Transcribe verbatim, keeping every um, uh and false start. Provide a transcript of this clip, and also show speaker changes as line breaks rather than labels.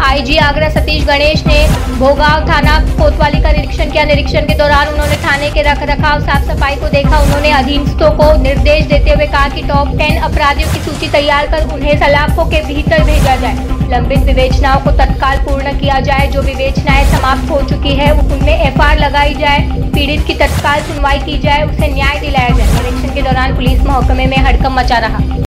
IG Agra Satish Ganesh ने भोगांव थाना कोतवाली का निरीक्षण किया। निरीक्षण के दौरान उन्होंने थाने के रख रखाव साफ सफाई को देखा। उन्होंने अधीनस्थों को निर्देश देते हुए कहा कि टॉप टेन अपराधियों की सूची तैयार कर उन्हें सलाखों के भीतर भेजा जाए। लंबित विवेचनाओं को तत्काल पूर्ण किया जाए। जो विवेचनाएं समाप्त हो चुकी है उनमें एफ आई आर लगाई जाए। पीड़ित की तत्काल सुनवाई की जाए, उसे न्याय दिलाया जाए। निरीक्षण के दौरान पुलिस महकमे में हड़कंप मचा रहा।